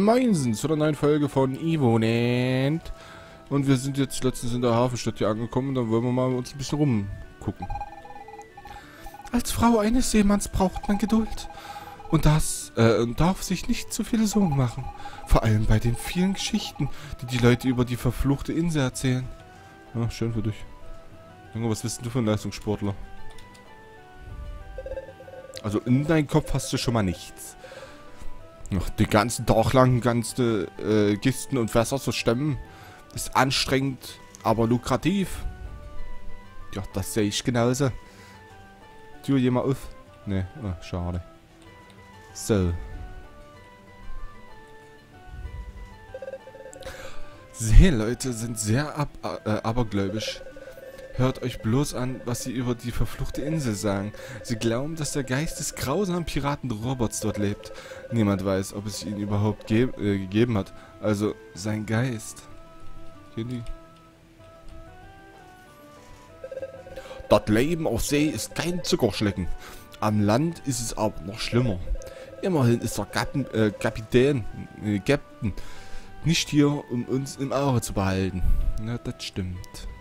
Moinsen zu einer neuen Folge von Evoland. Und wir sind jetzt letztens in der Hafenstadt hier angekommen. Dann wollen wir mal uns ein bisschen rumgucken. Als Frau eines Seemanns braucht man Geduld. Und das darf sich nicht zu viele Sorgen machen. Vor allem bei den vielen Geschichten, die Leute über die verfluchte Insel erzählen. Ja, schön für dich. Junge, was bist denn du für ein Leistungssportler? Also in deinem Kopf hast du schon mal nichts. Ach, den ganzen Tag lang ganze Kisten und Fässer zu stemmen, ist anstrengend, aber lukrativ. Ja, das sehe ich genauso. Tür jemand auf? Ne, oh, schade. So. Seeleute sind sehr abergläubisch. Hört euch bloß an, was sie über die verfluchte Insel sagen. Sie glauben, dass der Geist des grausamen Piraten Roberts dort lebt. Niemand weiß, ob es ihn überhaupt gegeben hat. Also, sein Geist. Das Leben auf See ist kein Zuckerschlecken. Am Land ist es aber noch schlimmer. Immerhin ist der Captain nicht hier, um uns im Auge zu behalten. Na, das stimmt.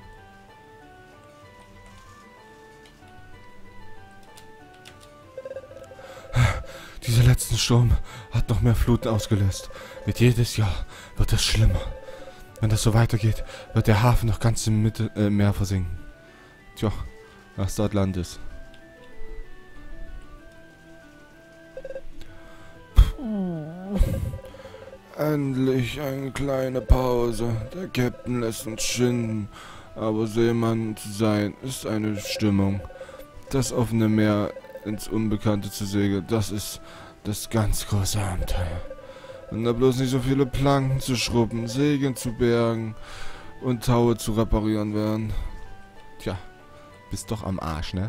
Dieser letzte Sturm hat noch mehr Fluten ausgelöst. Mit jedes Jahr wird es schlimmer. Wenn das so weitergeht, wird der Hafen noch ganz im Mittelmeer versinken. Tja, was dort Land ist. Endlich eine kleine Pause. Der Captain lässt uns schinden. Aber Seemann zu sein ist eine Stimmung. Das offene Meer ins Unbekannte zu segeln, das ist das ganz große Abenteuer. Und da bloß nicht so viele Planken zu schrubben, Segeln zu bergen und Taue zu reparieren werden. Tja, bist doch am Arsch, ne?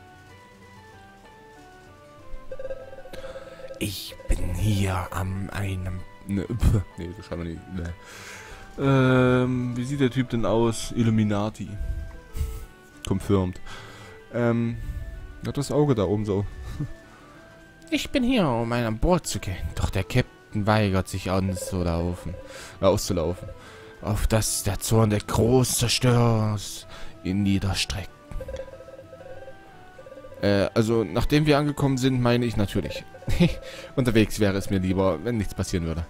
Ich bin hier an einem... Nee, das kann man nicht. Ne. Wie sieht der Typ denn aus? Illuminati. Confirmed. Hat das Auge da oben so. Ich bin hier, um an Bord zu gehen. Doch der Captain weigert sich auszulaufen. Auf dass der Zorn der großen Zerstörers ihn niederstreckt. Also, nachdem wir angekommen sind, meine ich natürlich. Unterwegs wäre es mir lieber, wenn nichts passieren würde.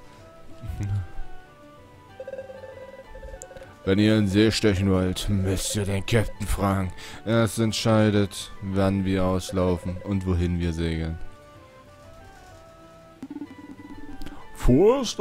Wenn ihr in See stechen wollt, müsst ihr den Captain fragen. Er entscheidet, wann wir auslaufen und wohin wir segeln. Vorerst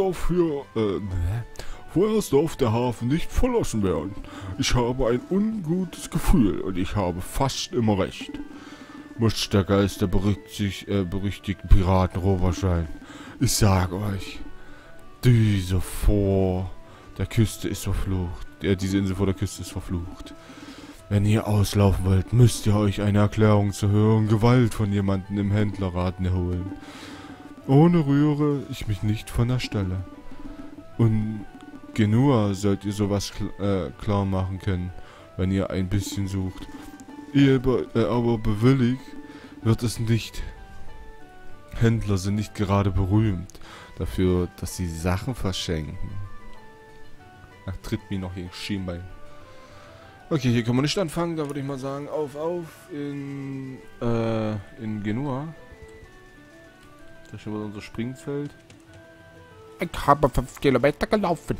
darf der Hafen nicht verlassen werden. Ich habe ein ungutes Gefühl und ich habe fast immer recht. Muss der Geist der berüchtigten Piraten Robert sein. Ich sage euch, diese Küste ist verflucht. Diese Insel vor der Küste ist verflucht. Wenn ihr auslaufen wollt, müsst ihr euch eine Erklärung zur höheren Gewalt von jemandem im Händlerrat holen. Ohne rühre ich mich nicht von der Stelle. Und Genua sollt ihr sowas klar machen können, wenn ihr ein bisschen sucht. Aber bewilligt wird es nicht. Händler sind nicht gerade berühmt dafür, dass sie Sachen verschenken. Ach, tritt mir noch hier Schienbein. Okay, hier können wir nicht anfangen. Da würde ich mal sagen, auf in Genua. Da ist schon mal unser Springfeld. Ich habe 5 Kilometer gelaufen.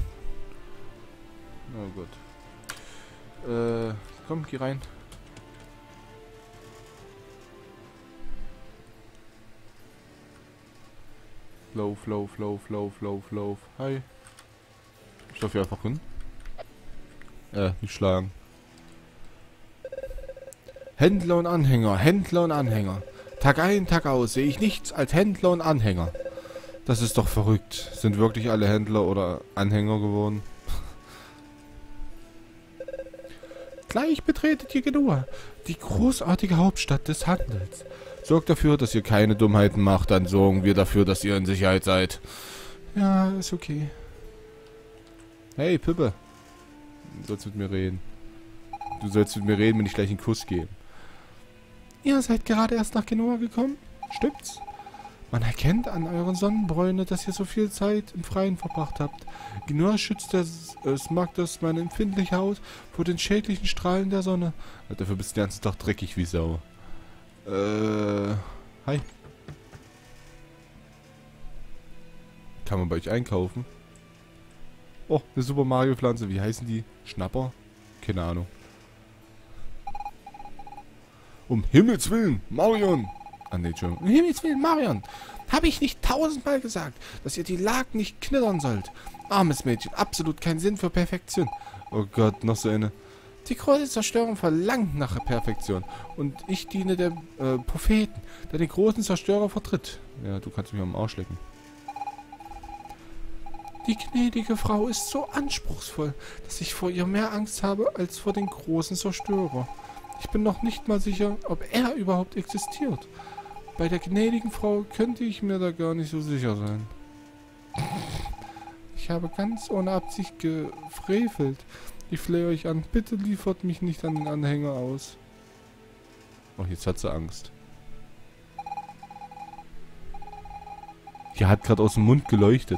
Oh Gott. Komm, geh rein. Lauf. Hi. Ich darf hier einfach hin. Nicht schlagen. Händler und Anhänger. Tag ein, Tag aus sehe ich nichts als Händler und Anhänger. Das ist doch verrückt. Sind wirklich alle Händler oder Anhänger geworden? Gleich betretet ihr Genua, die großartige Hauptstadt des Handels. Sorgt dafür, dass ihr keine Dummheiten macht, dann sorgen wir dafür, dass ihr in Sicherheit seid. Ja, ist okay. Hey, Pippe. Du sollst mit mir reden. Du sollst mit mir reden, wenn ich gleich einen Kuss gebe. Ihr seid gerade erst nach Genua gekommen? Stimmt's? Man erkennt an euren Sonnenbräune, dass ihr so viel Zeit im Freien verbracht habt. Genua schützt mag das meine empfindliche Haut vor den schädlichen Strahlen der Sonne. Dafür bist du den ganzen Tag dreckig wie Sau. Hi. Kann man bei euch einkaufen? Oh, eine Super Mario Pflanze. Wie heißen die? Schnapper? Keine Ahnung. Um Himmels Willen, Marion! Ah, nee, Entschuldigung. Um Himmels Willen, Marion! Habe ich nicht 1000-mal gesagt, dass ihr die Lack nicht knittern sollt? Armes Mädchen, absolut kein Sinn für Perfektion. Oh Gott, noch so eine. Die große Zerstörung verlangt nach Perfektion. Und ich diene der Propheten, der den großen Zerstörer vertritt. Ja, du kannst mich am Arsch lecken. Die gnädige Frau ist so anspruchsvoll, dass ich vor ihr mehr Angst habe als vor den großen Zerstörer. Ich bin noch nicht mal sicher, ob er überhaupt existiert. Bei der gnädigen Frau könnte ich mir da gar nicht so sicher sein. Ich habe ganz ohne Absicht gefrevelt. Ich flehe euch an, bitte liefert mich nicht an den Anhänger aus. Oh, jetzt hat sie Angst. Die hat gerade aus dem Mund geleuchtet.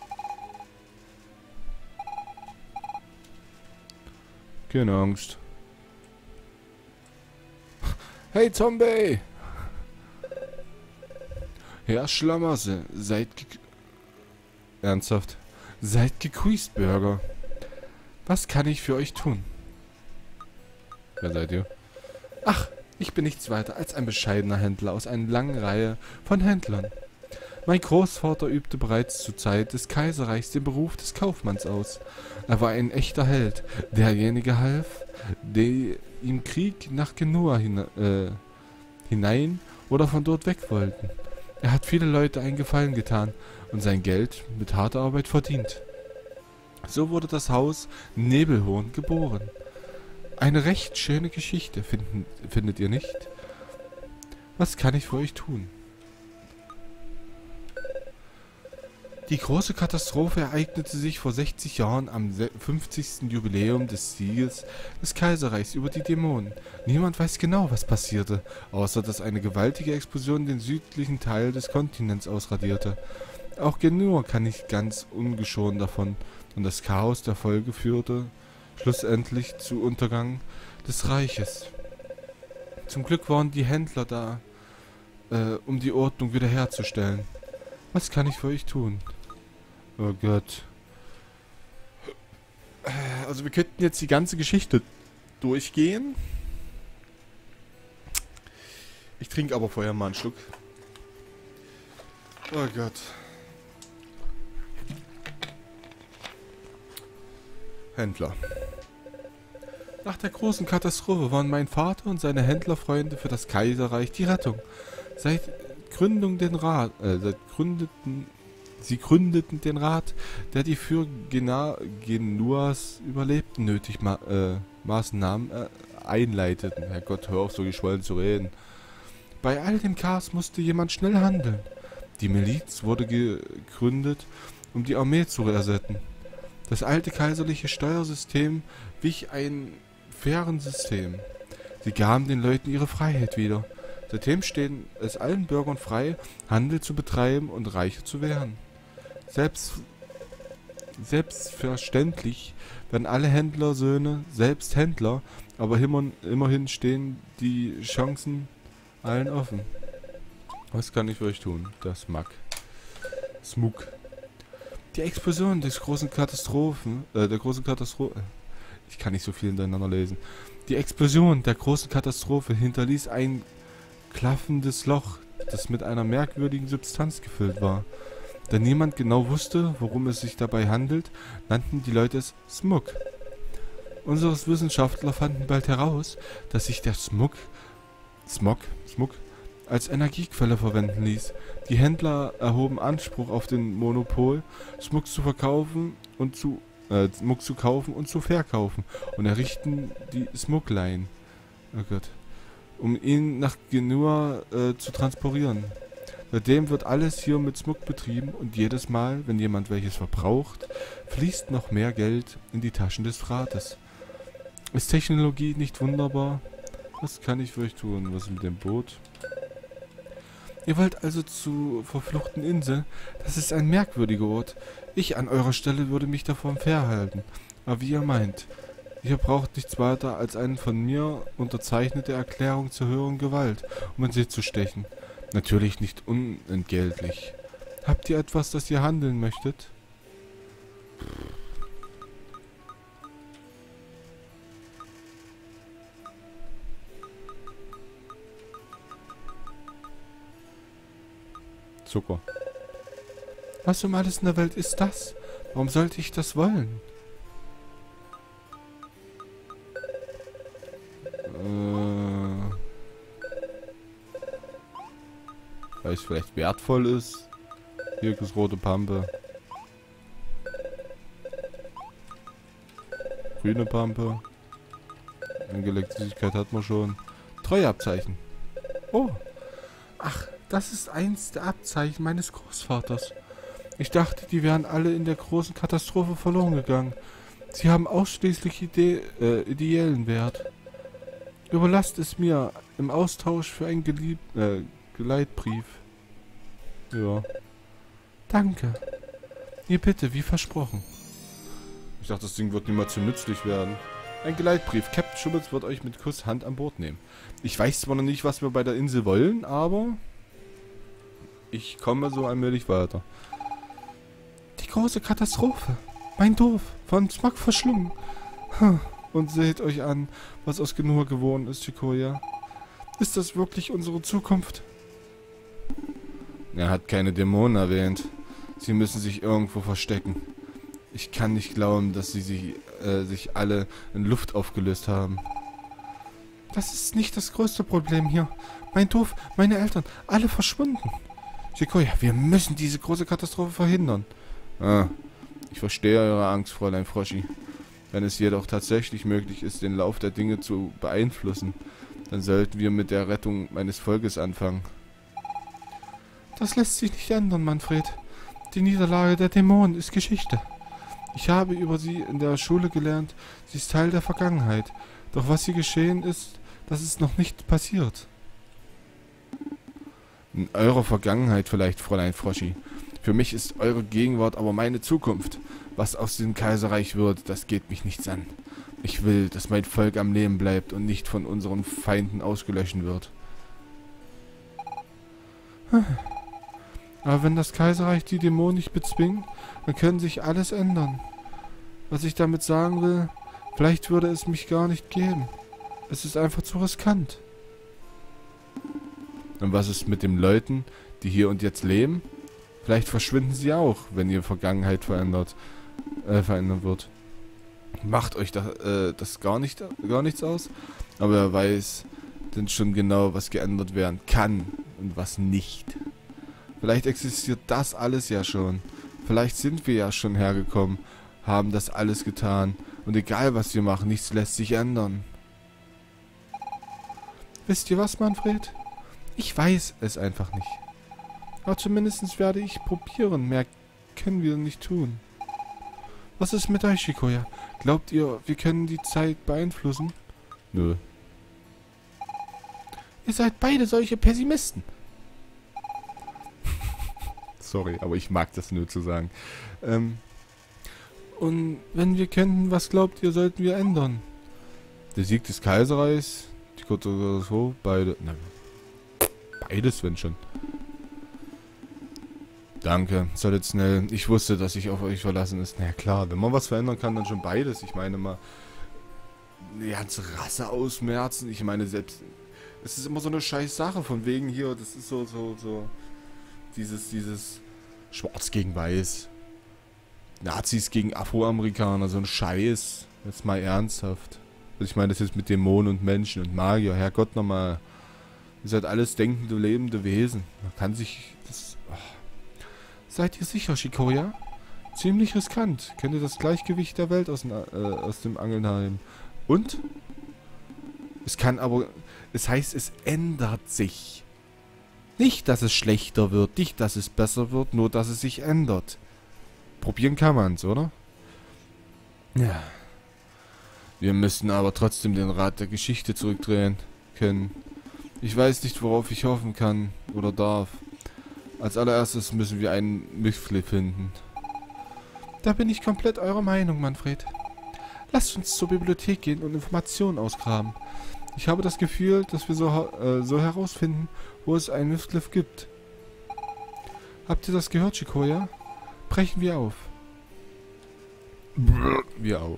Keine Angst. Hey Zombie! Herr Schlamassel, Ernsthaft? Seid gegrüßt, Bürger. Was kann ich für euch tun? Wer seid ihr? Ach, ich bin nichts weiter als ein bescheidener Händler aus einer langen Reihe von Händlern. Mein Großvater übte bereits zur Zeit des Kaiserreichs den Beruf des Kaufmanns aus. Er war ein echter Held. Derjenige half, der im Krieg nach Genua hinein oder von dort weg wollten. Er hat viele Leute einen Gefallen getan und sein Geld mit harter Arbeit verdient. So wurde das Haus Nebelhorn geboren. Eine recht schöne Geschichte, findet ihr nicht? Was kann ich für euch tun? Die große Katastrophe ereignete sich vor 60 Jahren am 50. Jubiläum des Sieges des Kaiserreichs über die Dämonen. Niemand weiß genau, was passierte, außer dass eine gewaltige Explosion den südlichen Teil des Kontinents ausradierte. Auch Genua kann nicht ganz ungeschoren davon, und das Chaos der Folge führte schlussendlich zu Untergang des Reiches. Zum Glück waren die Händler da, um die Ordnung wiederherzustellen. Was kann ich für euch tun? Oh Gott. Also wir könnten jetzt die ganze Geschichte durchgehen. Ich trinke aber vorher mal einen Schluck. Oh Gott. Händler. Nach der großen Katastrophe waren mein Vater und seine Händlerfreunde für das Kaiserreich die Rettung. Sie gründeten den Rat, der die für Genuas Überlebten nötigen Maßnahmen einleiteten. Herrgott, hör auf, so geschwollen zu reden. Bei all dem Chaos musste jemand schnell handeln. Die Miliz wurde gegründet, um die Armee zu ersetzen. Das alte kaiserliche Steuersystem wich ein fairen System. Sie gaben den Leuten ihre Freiheit wieder. Seitdem steht es allen Bürgern frei, Handel zu betreiben und reicher zu werden. Selbstverständlich werden alle Händlersöhne selbst Händler, aber immerhin stehen die Chancen allen offen. Was kann ich für euch tun? Das Smug. Die Explosion der großen Katastrophe. Ich kann nicht so viel hintereinander lesen. Die Explosion der großen Katastrophe hinterließ ein klaffendes Loch, das mit einer merkwürdigen Substanz gefüllt war. Da niemand genau wusste, worum es sich dabei handelt, nannten die Leute es Smog. Unsere Wissenschaftler fanden bald heraus, dass sich der Smog als Energiequelle verwenden ließ. Die Händler erhoben Anspruch auf den Monopol, Smog zu kaufen und zu verkaufen und errichten die Smog-Line. Oh Gott. Um ihn nach Genua zu transportieren. Seitdem wird alles hier mit Smog betrieben und jedes Mal, wenn jemand welches verbraucht, fließt noch mehr Geld in die Taschen des Rates. Ist Technologie nicht wunderbar? Was kann ich für euch tun? Was ist mit dem Boot? Ihr wollt also zur verfluchten Insel? Das ist ein merkwürdiger Ort. Ich an eurer Stelle würde mich davon fernhalten. Aber wie ihr meint. Ihr braucht nichts weiter als eine von mir unterzeichnete Erklärung zur höheren Gewalt, um in sie zu stechen. Natürlich nicht unentgeltlich. Habt ihr etwas, das ihr handeln möchtet? Zucker. Was um alles in der Welt ist das? Warum sollte ich das wollen? Weil es vielleicht wertvoll ist. Hier ist rote Pampe. Grüne Pampe. Elektrizität hat man schon. Treueabzeichen. Oh. Ach, das ist eins der Abzeichen meines Großvaters. Ich dachte, die wären alle in der großen Katastrophe verloren gegangen. Sie haben ausschließlich ideellen Wert. Überlasst es mir im Austausch für einen Geleitbrief. Ja. Danke. Ihr bitte, wie versprochen. Ich dachte, das Ding wird niemals zu nützlich werden. Ein Geleitbrief. Captain Schubitz wird euch mit Kusshand an Bord nehmen. Ich weiß zwar noch nicht, was wir bei der Insel wollen, aber ich komme so allmählich weiter. Die große Katastrophe. Mein Dorf. Von Smog verschlungen. Und seht euch an, was aus Genua geworden ist, Chikoya. Ist das wirklich unsere Zukunft? Er hat keine Dämonen erwähnt. Sie müssen sich irgendwo verstecken. Ich kann nicht glauben, dass sie sich alle in Luft aufgelöst haben. Das ist nicht das größte Problem hier. Mein Dorf, meine Eltern, alle verschwunden. Chikoya, wir müssen diese große Katastrophe verhindern. Ah, ich verstehe eure Angst, Fräulein Froschi. Wenn es jedoch tatsächlich möglich ist, den Lauf der Dinge zu beeinflussen, dann sollten wir mit der Rettung meines Volkes anfangen. Das lässt sich nicht ändern, Manfred. Die Niederlage der Dämonen ist Geschichte. Ich habe über sie in der Schule gelernt, sie ist Teil der Vergangenheit. Doch was hier geschehen ist, das ist noch nicht passiert. In eurer Vergangenheit vielleicht, Fräulein Froschi. Für mich ist eure Gegenwart aber meine Zukunft. Was aus dem Kaiserreich wird, das geht mich nichts an. Ich will, dass mein Volk am Leben bleibt und nicht von unseren Feinden ausgelöscht wird. Aber wenn das Kaiserreich die Dämonen nicht bezwingt, dann können sich alles ändern. Was ich damit sagen will, vielleicht würde es mich gar nicht geben. Es ist einfach zu riskant. Und was ist mit den Leuten, die hier und jetzt leben? Vielleicht verschwinden sie auch, wenn ihre Vergangenheit verändert wird. Macht euch das gar nichts aus? Aber wer weiß denn schon genau, was geändert werden kann und was nicht. Vielleicht existiert das alles ja schon. Vielleicht sind wir ja schon hergekommen, haben das alles getan. Und egal was wir machen, nichts lässt sich ändern. Wisst ihr was, Manfred? Ich weiß es einfach nicht. Aber zumindest werde ich probieren. Mehr können wir nicht tun. Was ist mit euch, Chikoya? Glaubt ihr, wir können die Zeit beeinflussen? Nö. Ihr seid beide solche Pessimisten. Sorry, aber ich mag das nur zu sagen. Und wenn wir könnten, was glaubt ihr, sollten wir ändern? Der Sieg des Kaiserreichs, die Katastrophe, beide. Nein. Beides, wenn schon. Danke, solltet schnell. Ich wusste, dass ich auf euch verlassen ist. Na ja, klar, wenn man was verändern kann, dann schon beides. Ich meine mal, die ganze Rasse ausmerzen. Ich meine selbst, es ist immer so eine scheiß Sache von wegen hier, das ist so dieses Schwarz gegen Weiß. Nazis gegen Afroamerikaner, so ein Scheiß. Jetzt mal ernsthaft. Also ich meine, das ist mit Dämonen und Menschen und Magier. Herrgott nochmal. Ihr seid alles denkende, lebende Wesen. Man kann sich das... Oh. Seid ihr sicher, Chikoya? Ziemlich riskant. Könnte das Gleichgewicht der Welt aus dem Angeln haben. Und? Es kann aber... Es heißt, es ändert sich. Nicht, dass es schlechter wird, nicht, dass es besser wird, nur, dass es sich ändert. Probieren kann man's, oder? Ja. Wir müssen aber trotzdem den Rad der Geschichte zurückdrehen können. Ich weiß nicht, worauf ich hoffen kann oder darf. Als allererstes müssen wir einen Mifflin finden. Da bin ich komplett eurer Meinung, Manfred. Lasst uns zur Bibliothek gehen und Informationen ausgraben. Ich habe das Gefühl, dass wir so herausfinden, wo es einen Mifflin gibt. Habt ihr das gehört, Chikoya? Brechen wir auf. Wir auf.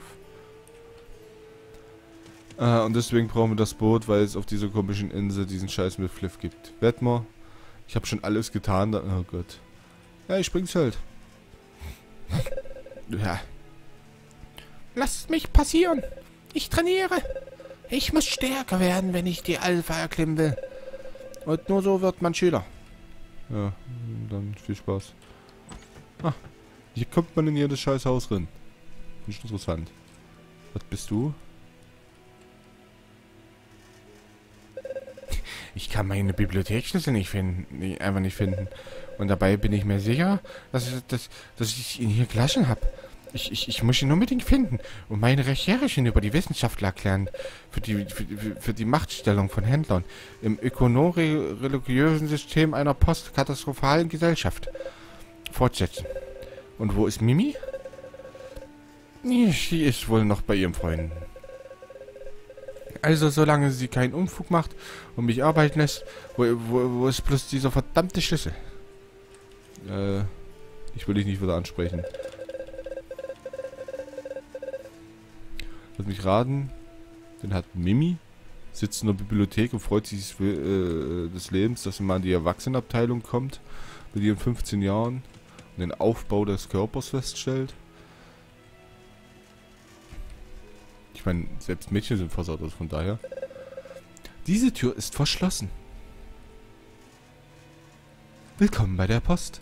Und deswegen brauchen wir das Boot, weil es auf dieser komischen Insel diesen scheiß Mifflin gibt. Wett mal. Ich habe schon alles getan. Oh Gott. Ja, ich spring's halt. Ja. Lasst mich passieren. Ich trainiere. Ich muss stärker werden, wenn ich die Alpha erklimmen will. Und nur so wird man Schüler. Ja, dann viel Spaß. Ah, hier kommt man in jedes scheiß Haus rein. Nicht interessant. Was bist du? Ich kann meine Bibliotheksschlüssel einfach nicht finden. Und dabei bin ich mir sicher, dass ich ihn hier gelassen habe. Ich muss ihn unbedingt finden und meine Recherchen über die Wissenschaftler erklären. Für die Machtstellung von Händlern im ökonomisch-religiösen System einer postkatastrophalen Gesellschaft fortsetzen. Und wo ist Mimi? Sie ist wohl noch bei ihrem Freund. Also, solange sie keinen Unfug macht und mich arbeiten lässt, wo ist bloß dieser verdammte Schlüssel? Ich will dich nicht wieder ansprechen. Lass mich raten. Den hat Mimi. Sitzt in der Bibliothek und freut sich des Lebens, dass sie mal in die Erwachsenenabteilung kommt. Mit ihren 15 Jahren. Und den Aufbau des Körpers feststellt. Ich meine, selbst Mädchen sind versaut, also von daher. Diese Tür ist verschlossen. Willkommen bei der Post.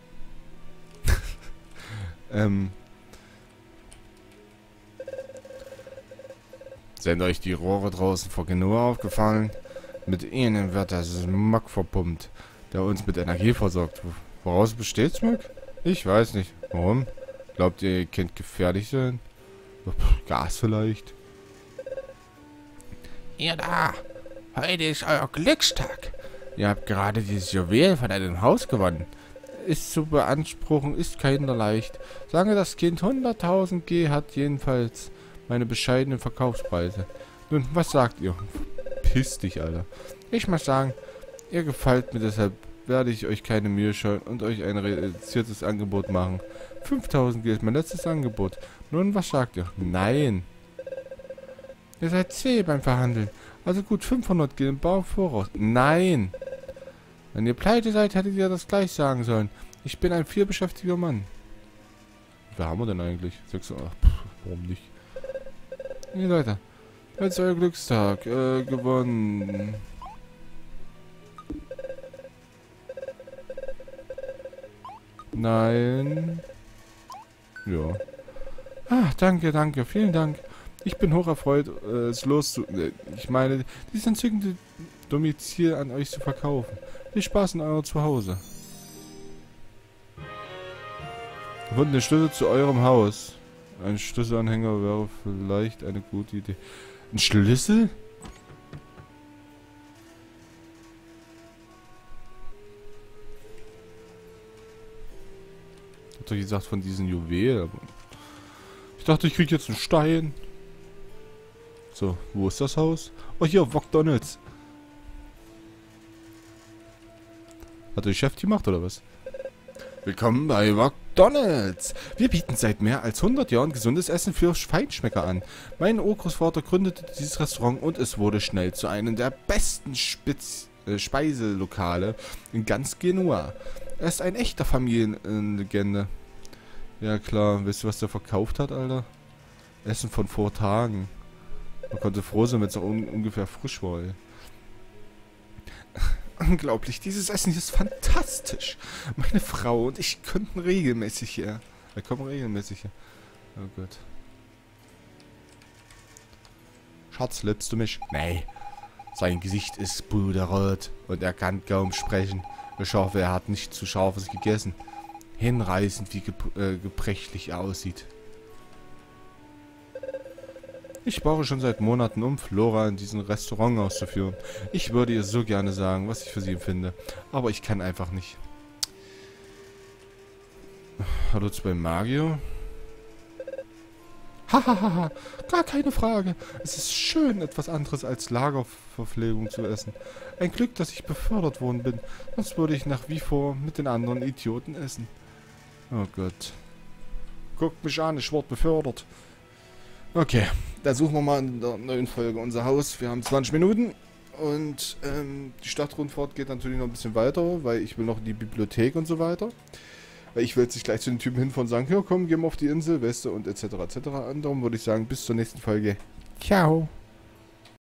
Sind euch die Rohre draußen vor Genua aufgefallen? Mit ihnen wird der Smog verpumpt, der uns mit Energie versorgt. Woraus besteht Smog? Ich weiß nicht. Warum? Glaubt ihr, ihr könnt gefährlich sein? Gas vielleicht? Ihr da! Heute ist euer Glückstag. Ihr habt gerade dieses Juwel von einem Haus gewonnen. Ist zu beanspruchen, ist keiner leicht. Sagen wir, das Kind 100.000 G hat jedenfalls meine bescheidenen Verkaufspreise. Nun, was sagt ihr? Piss dich, Alter. Ich muss sagen, ihr gefällt mir, deshalb werde ich euch keine Mühe scheuen und euch ein reduziertes Angebot machen. 5.000 G ist mein letztes Angebot. Nun, was sagt ihr? Nein. Ihr seid zäh beim Verhandeln. Also gut, 500 G im Bau voraus. Nein. Wenn ihr pleite seid, hättet ihr das gleich sagen sollen. Ich bin ein vielbeschäftigter Mann. Wer haben wir denn eigentlich? 6, warum nicht? Nee, Leute. Heute ist euer Glückstag. Gewonnen. Nein. Ja. Ah, danke, danke. Vielen Dank. Ich bin hocherfreut, es ich meine, dieses entzückende Domizil an euch zu verkaufen. Viel Spaß in eurem Zuhause. Und den Schlüssel zu eurem Haus. Ein Schlüsselanhänger wäre vielleicht eine gute Idee. Ein Schlüssel? Ich hab doch gesagt von diesen Juwelen. Ich dachte, ich krieg jetzt einen Stein. So, wo ist das Haus? Oh, hier, McDonald's. Hat der Chef gemacht, oder was? Willkommen bei McDonald's. Wir bieten seit mehr als 100 Jahren gesundes Essen für Feinschmecker an. Mein Urgroßvater gründete dieses Restaurant und es wurde schnell zu einem der besten Speiselokale in ganz Genua. Er ist ein echter Familienlegende. Ja klar, weißt du, was der verkauft hat, Alter? Essen von vor Tagen. Man konnte froh sein, wenn es noch ungefähr frisch war, ey. Unglaublich, dieses Essen hier ist fantastisch. Meine Frau und ich könnten regelmäßig hier. Wir kommen regelmäßig hier. Oh Gott. Schatz, liebst du mich? Nee. Sein Gesicht ist puderrot und er kann kaum sprechen. Ich hoffe, er hat nicht zu Scharfes gegessen. Hinreißend, wie gebrechlich er aussieht. Ich brauche schon seit Monaten, um Flora in diesem Restaurant auszuführen. Ich würde ihr so gerne sagen, was ich für sie empfinde. Aber ich kann einfach nicht. Hallo zu beim Magier? Hahaha, gar keine Frage. Es ist schön, etwas anderes als Lagerverpflegung zu essen. Ein Glück, dass ich befördert worden bin. Sonst würde ich nach wie vor mit den anderen Idioten essen. Oh Gott. Guckt mich an, ich wurde befördert. Okay, da suchen wir mal in der neuen Folge unser Haus. Wir haben 20 Minuten und die Stadtrundfahrt geht natürlich noch ein bisschen weiter, weil ich will noch in die Bibliothek und so weiter. Weil ich will jetzt nicht gleich zu den Typen hinfahren und sagen, ja komm, gehen wir auf die Insel, weißt du, und etc. etc. Und darum würde ich sagen, bis zur nächsten Folge. Ciao.